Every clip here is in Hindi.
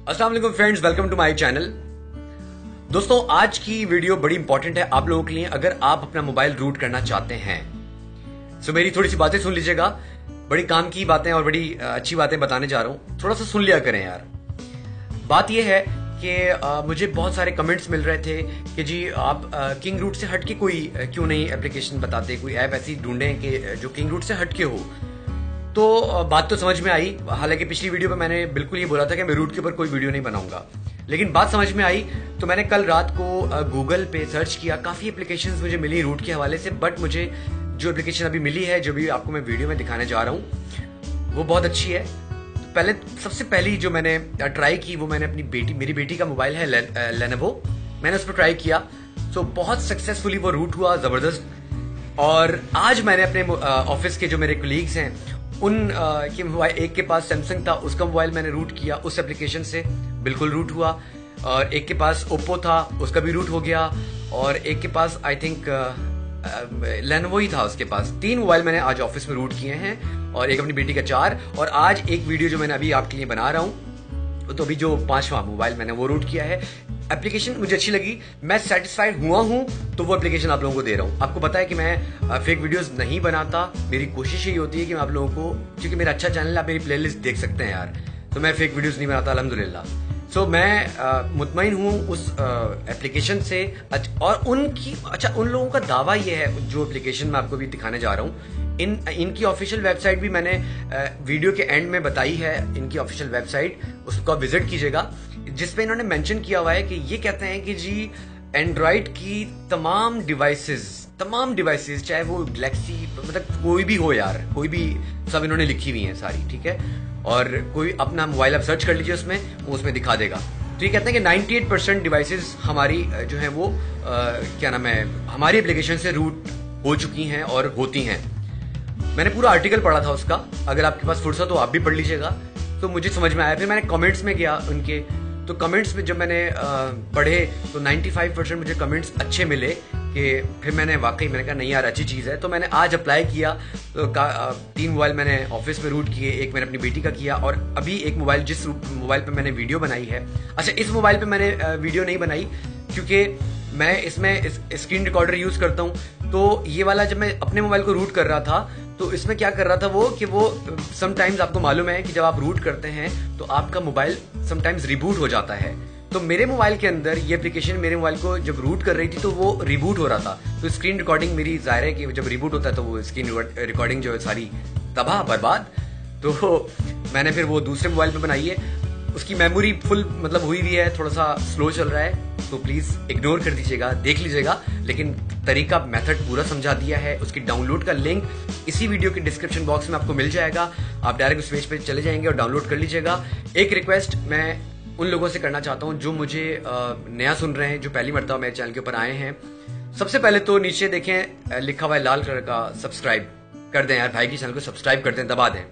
अस्सलाम वालेकुम friends, welcome to my channel. दोस्तों, आज की वीडियो बड़ी इंपॉर्टेंट है आप लोगों के लिए अगर आप अपना मोबाइल रूट करना चाहते हैं। सो मेरी थोड़ी सी बातें सुन लीजिएगा, बड़ी काम की बातें और बड़ी अच्छी बातें बताने जा रहा हूं, थोड़ा सा सुन लिया करें यार। बात यह है कि मुझे बहुत सारे कमेंट्स मिल रहे थे कि जी आप किंग रूट से हटके कोई क्यों नहीं एप्लीकेशन बताते, कोई ऐप ऐसी ढूंढें कि जो किंग रूट से हटके हो। तो बात तो समझ में आई, हालांकि पिछली वीडियो में मैंने बिल्कुल ये बोला था कि मैं रूट के ऊपर कोई वीडियो नहीं बनाऊंगा, लेकिन बात समझ में आई तो मैंने कल रात को गूगल पे सर्च किया। काफी एप्लीकेशंस मुझे मिली रूट के हवाले से, बट मुझे जो एप्लीकेशन अभी मिली है, जो भी आपको मैं वीडियो में दिखाने जा रहा हूँ, वो बहुत अच्छी है। पहले सबसे पहली जो मैंने ट्राई की वो मैंने मेरी बेटी का मोबाइल है लेनोवो, मैंने उस पर ट्राई किया। सो बहुत सक्सेसफुली वो रूट हुआ, जबरदस्त। और आज मैंने अपने ऑफिस के जो मेरे कोलीग्स हैं उन के मोबाइल, एक के पास सैमसंग था, उसका मोबाइल मैंने रूट किया उस एप्लीकेशन से, बिल्कुल रूट हुआ। और एक के पास ओप्पो था, उसका भी रूट हो गया। और एक के पास आई थिंक लेनोवो ही था, उसके पास। 3 मोबाइल मैंने आज ऑफिस में रूट किए हैं और एक अपनी बेटी का 4। और आज एक वीडियो जो मैंने अभी आपके लिए बना रहा हूं, तो अभी जो 5वां मोबाइल मैंने वो रूट किया है। एप्लीकेशन मुझे अच्छी लगी, मैं सेटिस्फाइड हुआ हूं, तो वो एप्लीकेशन आप लोगों को दे रहा हूं। आपको पता है कि मैं फेक वीडियोस नहीं बनाता, मेरी कोशिश यही होती है कि मैं आप लोगों को, क्योंकि मेरा अच्छा चैनल है, आप मेरी प्लेलिस्ट देख सकते हैं यार, तो मैं फेक वीडियोस नहीं बनाता अल्हम्दुलिल्लाह। सो मैं मुतमईन हूँ उस एप्लीकेशन से। और उन लोगों का दावा ये है, जो एप्लीकेशन मैं आपको भी दिखाने जा रहा हूँ, इनकी ऑफिशियल वेबसाइट भी मैंने वीडियो के एंड में बताई है। इनकी ऑफिशियल वेबसाइट, उसको आप विजिट कीजिएगा, जिसपे इन्होंने मेंशन किया हुआ है कि ये कहते हैं कि जी एंड्रॉइड की तमाम डिवाइसेस चाहे वो गैलेक्सी, मतलब कोई भी हो यार, कोई भी, सब इन्होंने लिखी हुई है सारी, ठीक है। और कोई अपना मोबाइल आप सर्च कर लीजिए, उसमें दिखा देगा। तो ये कहते हैं कि 98% डिवाइसेस हमारी जो है वो क्या नाम है, हमारी एप्लीकेशन से रूट हो चुकी हैं और होती हैं। मैंने पूरा आर्टिकल पढ़ा था उसका, अगर आपके पास फुर्सत हो आप भी पढ़ लीजिएगा, तो मुझे समझ में आया। फिर मैंने कमेंट्स में गया उनके, तो कमेंट्स में जब मैंने पढ़े तो 95% मुझे कमेंट्स अच्छे मिले। कि फिर मैंने कहा नहीं यार, अच्छी चीज़ है। तो मैंने आज अप्लाई किया, तो 3 मोबाइल मैंने ऑफिस में रूट किए, एक मैंने अपनी बेटी का किया, और अभी एक मोबाइल, जिस मोबाइल पे मैंने वीडियो बनाई है, अच्छा इस मोबाइल पे मैंने वीडियो नहीं बनाई क्योंकि मैं इसमें स्क्रीन रिकॉर्डर यूज करता हूँ। तो ये वाला जब मैं अपने मोबाइल को रूट कर रहा था, तो इसमें क्या कर रहा था वो समटाइम्स आपको मालूम है कि जब आप रूट करते हैं तो आपका मोबाइल समटाइम्स रिबूट हो जाता है। तो मेरे मोबाइल के अंदर ये एप्लीकेशन मेरे मोबाइल को जब रूट कर रही थी तो वो रिबूट हो रहा था। तो स्क्रीन रिकॉर्डिंग मेरी, जाहिर है कि जब रिबूट होता है तो वो स्क्रीन रिकॉर्डिंग जो है सारी तबाह बर्बाद। तो मैंने फिर वो दूसरे मोबाइल पे बनाई है, उसकी मेमोरी फुल मतलब हुई हुई है, थोड़ा सा स्लो चल रहा है, तो प्लीज इग्नोर कर दीजिएगा, देख लीजिएगा। लेकिन तरीका, मेथड पूरा समझा दिया है। उसकी डाउनलोड का लिंक इसी वीडियो के डिस्क्रिप्शन बॉक्स में आपको मिल जाएगा, आप डायरेक्ट उस पेज पे चले जाएंगे और डाउनलोड कर लीजिएगा। एक रिक्वेस्ट मैं उन लोगों से करना चाहता हूं जो मुझे नया सुन रहे हैं, जो पहली मरतबा मेरे चैनल के ऊपर आए हैं। सबसे पहले तो नीचे देखें लिखा हुआ है लाल कलर का, सब्सक्राइब कर दें यार, भाई की चैनल को सब्सक्राइब कर दें, दबा दें।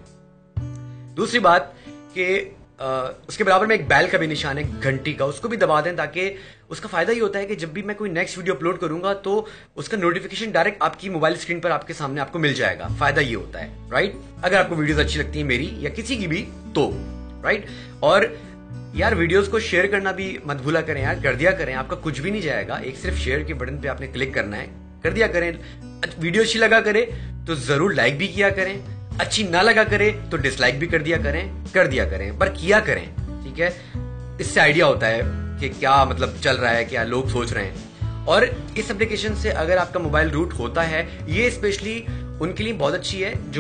दूसरी बात कि उसके बराबर में एक बेल का भी निशान है, घंटी का, उसको भी दबा दें, ताकि उसका फायदा ये होता है कि जब भी मैं कोई नेक्स्ट वीडियो अपलोड करूंगा तो उसका नोटिफिकेशन डायरेक्ट आपकी मोबाइल स्क्रीन पर आपके सामने आपको मिल जाएगा। फायदा ये होता है, राइट। अगर आपको वीडियोस अच्छी लगती है मेरी या किसी की भी तो, राइट। और यार वीडियोस को शेयर करना भी मत भूला करें यार, कर दिया करें, आपका कुछ भी नहीं जाएगा, एक सिर्फ शेयर के बटन पे आपने क्लिक करना है, कर दिया करें। वीडियो अच्छी लगा करे तो जरूर लाइक भी किया करें, अच्छी ना लगा करे तो डिसलाइक भी कर दिया करें, पर किया करें, ठीक है। इससे आइडिया होता है कि क्या मतलब चल रहा है, क्या लोग सोच रहे हैं। और इस एप्लीकेशन से अगर आपका मोबाइल रूट होता है, ये स्पेशली उनके लिए बहुत अच्छी है जो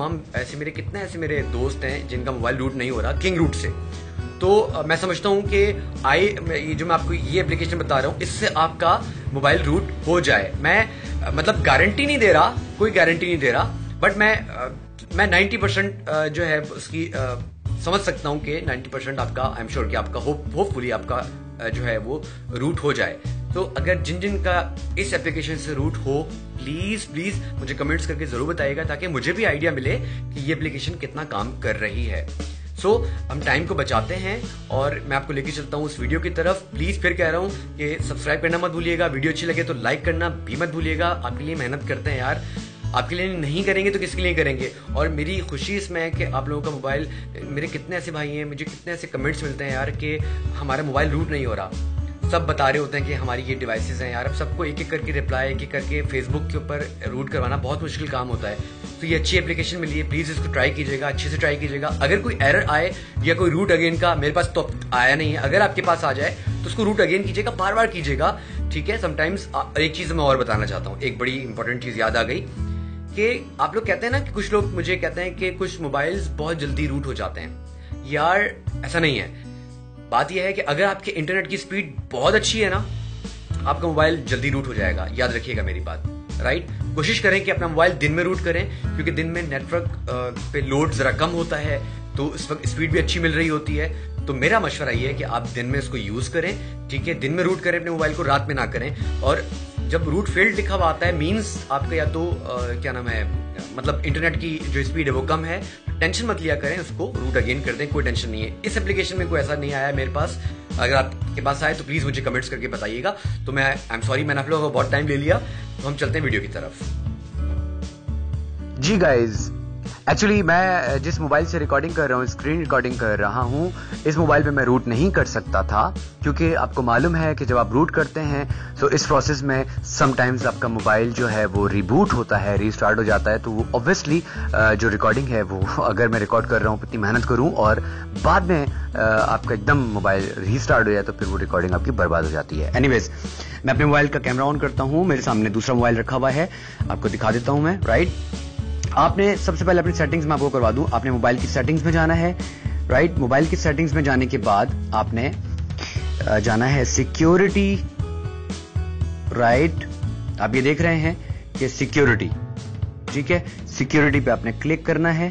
कितने ऐसे मेरे दोस्त हैं जिनका मोबाइल रूट नहीं हो रहा किंग रूट से। तो मैं समझता हूं कि ये जो मैं आपको ये एप्लीकेशन बता रहा हूं, इससे आपका मोबाइल रूट हो जाए। मैं मतलब गारंटी नहीं दे रहा, कोई गारंटी नहीं दे रहा, बट मैं 90% जो है उसकी समझ सकता हूं कि 90% आपका, आई एम श्योर कि आपका होपफुली आपका जो है वो रूट हो जाए। तो अगर जिन का इस एप्लीकेशन से रूट हो, प्लीज मुझे कमेंट्स करके जरूर बताइएगा, ताकि मुझे भी आइडिया मिले कि ये एप्लीकेशन कितना काम कर रही है। हम टाइम को बचाते हैं और मैं आपको लेके चलता हूँ उस वीडियो की तरफ। प्लीज फिर कह रहा हूँ कि सब्सक्राइब करना मत भूलिएगा, वीडियो अच्छी लगे तो लाइक करना भी मत भूलिएगा, आपके लिए मेहनत करते हैं यार। आपके लिए नहीं करेंगे तो किसके लिए करेंगे। और मेरी खुशी इसमें है कि आप लोगों का मोबाइल, मेरे कितने ऐसे भाई हैं, मुझे कितने ऐसे कमेंट्स मिलते हैं यार कि हमारा मोबाइल रूट नहीं हो रहा। सब बता रहे होते हैं कि हमारी ये डिवाइसेस हैं यार। अब सबको एक एक करके रिप्लाई, एक एक करके फेसबुक के ऊपर रूट करवाना बहुत मुश्किल काम होता है। तो ये अच्छी एप्लीकेशन मिली है, प्लीज इसको ट्राई कीजिएगा, अच्छे से ट्राई कीजिएगा। अगर कोई एरर आए या कोई रूट अगेन का, मेरे पास तो आया नहीं है, अगर आपके पास आ जाए तो उसको रूट अगेन कीजिएगा, बार बार कीजिएगा, ठीक है। समटाइम्स एक चीज मैं और बताना चाहता हूँ, एक बड़ी इंपॉर्टेंट चीज याद आ गई कि आप लोग कहते हैं ना कि कुछ लोग मुझे कहते हैं कि कुछ मोबाइल्स बहुत जल्दी रूट हो जाते हैं। यार ऐसा नहीं है। बात यह है कि अगर आपके इंटरनेट की स्पीड बहुत अच्छी है ना, आपका मोबाइल जल्दी रूट हो जाएगा। याद रखिएगा मेरी बात, राइट। कोशिश करें कि अपना मोबाइल दिन में रूट करें, क्योंकि दिन में नेटवर्क पे लोड जरा कम होता है, तो इस वक्त स्पीड भी अच्छी मिल रही होती है। तो मेरा मशवरा ये है कि आप दिन में इसको यूज करें, ठीक है। दिन में रूट करें अपने मोबाइल को, रात में ना करें। और जब रूट फेल्ड लिखा हुआ आता है, मीन्स आपका या तो क्या नाम है, मतलब इंटरनेट की जो स्पीड है वो कम है। टेंशन मत लिया करें, उसको रूट अगेन कर दें, कोई टेंशन नहीं है। इस एप्लीकेशन में कोई ऐसा नहीं आया मेरे पास। अगर आपके पास आए तो प्लीज मुझे कमेंट्स करके बताइएगा। तो मैं आई एम सॉरी, मैंने आप लोगों को बहुत टाइम ले लिया। तो हम चलते हैं वीडियो की तरफ। जी गाइज, एक्चुअली मैं जिस मोबाइल से रिकॉर्डिंग कर रहा हूँ, स्क्रीन रिकॉर्डिंग कर रहा हूँ, इस मोबाइल पे मैं रूट नहीं कर सकता था, क्योंकि आपको मालूम है कि जब आप रूट करते हैं तो इस प्रोसेस में समटाइम्स आपका मोबाइल जो है वो रिबूट होता है, रीस्टार्ट हो जाता है। तो वो ऑब्वियसली जो रिकॉर्डिंग है वो, अगर मैं रिकॉर्ड कर रहा हूँ इतनी मेहनत करूँ और बाद में आपका एकदम मोबाइल रीस्टार्ट हो जाए तो फिर वो रिकॉर्डिंग आपकी बर्बाद हो जाती है। एनीवेज, मैं अपने मोबाइल का कैमरा ऑन करता हूँ। मेरे सामने दूसरा मोबाइल रखा हुआ है, आपको दिखा देता हूँ मैं, राइट। आपने सबसे पहले अपनी सेटिंग्स में आपको करवा दूं, आपने मोबाइल की सेटिंग्स में जाना है, राइट। मोबाइल की सेटिंग्स में जाने के बाद आपने जाना है सिक्योरिटी, राइट। आप ये देख रहे हैं कि सिक्योरिटी, ठीक है। सिक्योरिटी पे आपने क्लिक करना है।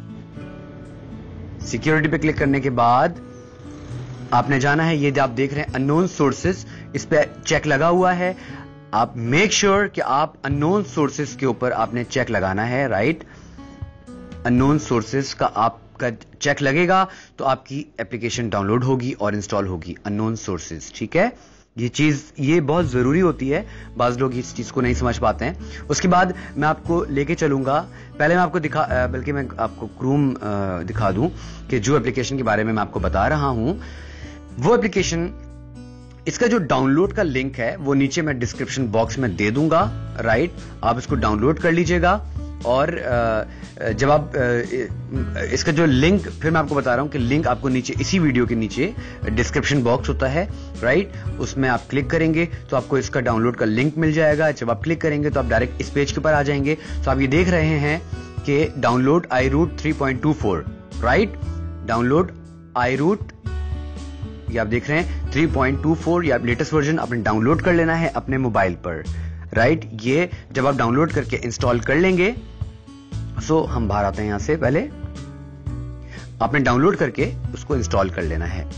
सिक्योरिटी पे क्लिक करने के बाद आपने जाना है, ये जो आप देख रहे हैं अननोन सोर्सेस, इस पे चेक लगा हुआ है। आप मेक श्योर कि आप अननोन सोर्सेस के ऊपर आपने चेक लगाना है, राइट। अननोन सोर्सेस का आपका चेक लगेगा तो आपकी एप्लीकेशन डाउनलोड होगी और इंस्टॉल होगी। अननोन सोर्सेस, ठीक है। ये बहुत जरूरी होती है, बाज लोग इस चीज को नहीं समझ पाते हैं। उसके बाद मैं आपको लेके चलूंगा, पहले मैं आपको बल्कि मैं आपको क्रोम दिखा दूं कि जो एप्लीकेशन के बारे में मैं आपको बता रहा हूं वो एप्लीकेशन, इसका जो डाउनलोड का लिंक है वो नीचे मैं डिस्क्रिप्शन बॉक्स में दे दूंगा, राइट। आप इसको डाउनलोड कर लीजिएगा और जब आप इसका जो लिंक, फिर मैं आपको बता रहा हूं कि लिंक आपको नीचे इसी वीडियो के नीचे डिस्क्रिप्शन बॉक्स होता है, राइट। उसमें आप क्लिक करेंगे तो आपको इसका डाउनलोड का लिंक मिल जाएगा। जब आप क्लिक करेंगे तो आप डायरेक्ट इस पेज के ऊपर आ जाएंगे। तो आप ये देख रहे हैं कि download iRoot 3.24, right. Download iRoot, ये आप देख रहे हैं 3.24, या लेटेस्ट वर्जन आपने डाउनलोड कर लेना है अपने मोबाइल पर, राइट। ये जब आप डाउनलोड करके इंस्टॉल कर लेंगे, सो हम बाहर आते हैं यहां से, पहले आपने डाउनलोड करके उसको इंस्टॉल कर लेना है,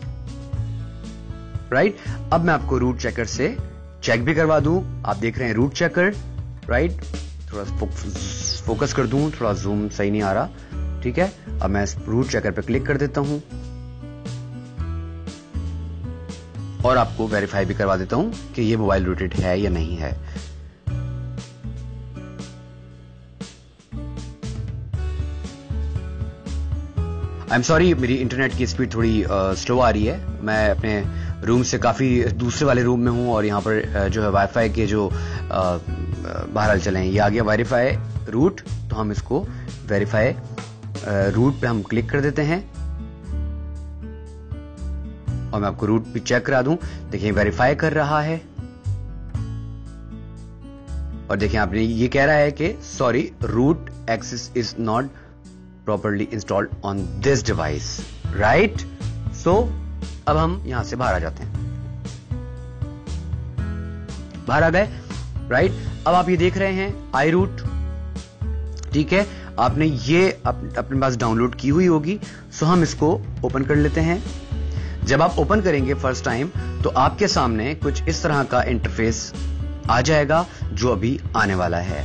राइट। अब मैं आपको रूट चेकर से चेक भी करवा दूं। आप देख रहे हैं रूट चेकर, राइट। थोड़ा फोकस कर दूं, थोड़ा जूम सही नहीं आ रहा, ठीक है। अब मैं रूट चेकर पे क्लिक कर देता हूं और आपको वेरीफाई भी करवा देता हूं कि ये मोबाइल रूटेड है या नहीं है। आई एम सॉरी, मेरी इंटरनेट की स्पीड थोड़ी स्लो आ रही है। मैं अपने रूम से काफी दूसरे वाले रूम में हूं और यहाँ पर जो है वाईफाई के जो बहरहाल चले हैं, ये आ गया वेरीफाई रूट। तो हम इसको वेरीफाई रूट पे हम क्लिक कर देते हैं और मैं आपको रूट भी चेक करा दूं। देखिए वेरीफाई कर रहा है और देखिए आपने ये कह रहा है कि sorry, root access is not properly installed on this device, right. So अब हम यहां से बाहर आ जाते हैं, बाहर आ गए, राइट। अब आप ये देख रहे हैं iRoot, ठीक है। आपने ये अपने पास डाउनलोड की हुई होगी। सो हम इसको ओपन कर लेते हैं। जब आप ओपन करेंगे फर्स्ट टाइम तो आपके सामने कुछ इस तरह का इंटरफेस आ जाएगा जो अभी आने वाला है।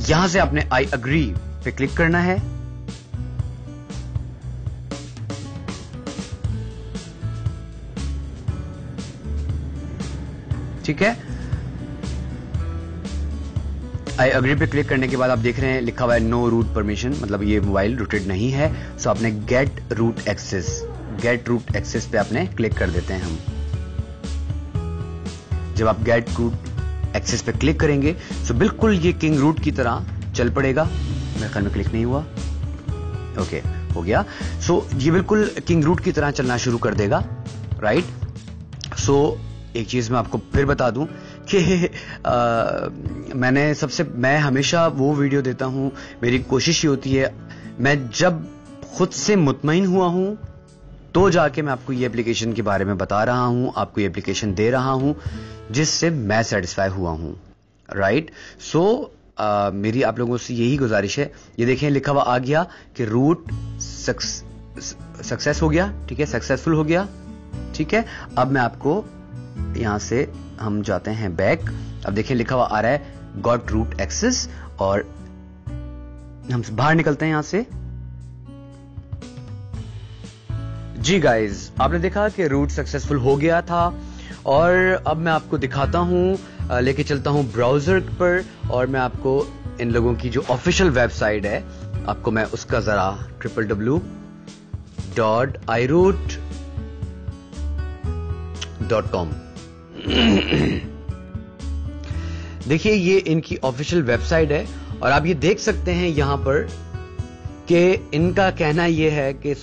यहां से आपने आई अग्री पे क्लिक करना है। ठीक है, आई अग्री पे क्लिक करने के बाद आप देख रहे हैं लिखा हुआ है नो रूट परमिशन, मतलब ये मोबाइल रूटेड नहीं है। सो आपने गेट रूट एक्सेस पे आपने क्लिक कर देते हैं हम। जब आप गेट रूट एक्सेस पे क्लिक करेंगे तो बिल्कुल ये किंग रूट की तरह चल पड़ेगा। मेरे ख्याल में क्लिक नहीं हुआ, ओके हो गया। सो ये बिल्कुल किंग रूट की तरह चलना शुरू कर देगा, राइट। सो एक चीज मैं आपको फिर बता दूं कि मैं हमेशा वो वीडियो देता हूं, मेरी कोशिश ये होती है मैं जब खुद से मुतमईन हुआ हूं तो जाके मैं आपको ये एप्लीकेशन के बारे में बता रहा हूं, आपको ये एप्लीकेशन दे रहा हूं जिससे मैं सेटिस्फाई हुआ हूं, राइट। सो मेरी आप लोगों से यही गुजारिश है। ये देखें लिखा हुआ आ गया कि रूट सक्सेस हो गया, ठीक है, सक्सेसफुल हो गया, ठीक है। अब मैं आपको यहां से हम जाते हैं बैक। अब देखिए लिखा हुआ आ रहा है गॉट रूट एक्सेस, और हम बाहर निकलते हैं यहां से। जी गाइज, आपने देखा कि रूट सक्सेसफुल हो गया था। और अब मैं आपको दिखाता हूं, लेके चलता हूं ब्राउजर पर, और मैं आपको इन लोगों की जो ऑफिशियल वेबसाइट है आपको मैं उसका जरा www.iroot.com देखिए ये इनकी ऑफिशियल वेबसाइट है, और आप ये देख सकते हैं यहां पर कि इनका कहना यह है कि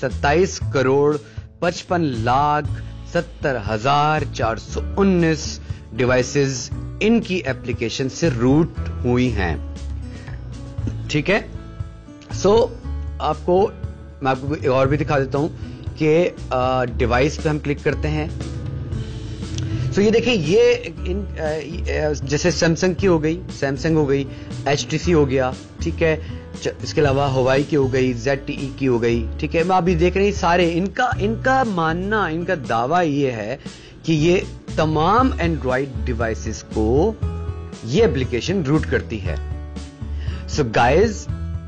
27,55,70,419 डिवाइसेस इनकी एप्लीकेशन से रूट हुई हैं, ठीक है। सो मैं आपको और भी दिखा देता हूं कि डिवाइस पे हम क्लिक करते हैं। सो ये देखें, ये जैसे सैमसंग की हो गई, HTC हो गया, ठीक है, इसके अलावा हवाई की हो गई, ZTE की हो गई, ठीक है। मैं अभी देख रही सारे इनका मानना, इनका दावा ये है कि ये तमाम एंड्रॉइड डिवाइसेस को ये एप्लीकेशन रूट करती है। सो गाइज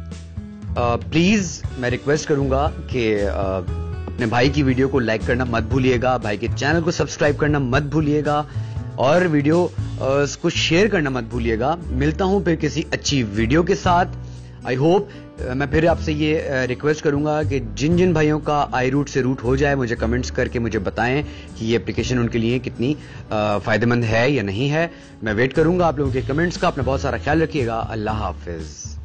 प्लीज मैं रिक्वेस्ट करूंगा कि अपने भाई की वीडियो को लाइक करना मत भूलिएगा, भाई के चैनल को सब्सक्राइब करना मत भूलिएगा, और वीडियो को शेयर करना मत भूलिएगा। मिलता हूं फिर किसी अच्छी वीडियो के साथ। आई होप मैं फिर आपसे ये रिक्वेस्ट करूंगा कि जिन जिन भाइयों का iRoot से रूट हो जाए मुझे कमेंट्स करके मुझे बताएं कि ये एप्लीकेशन उनके लिए कितनी फायदेमंद है या नहीं है। मैं वेट करूंगा आप लोगों के कमेंट्स का। अपना बहुत सारा ख्याल रखिएगा। अल्लाह हाफिज।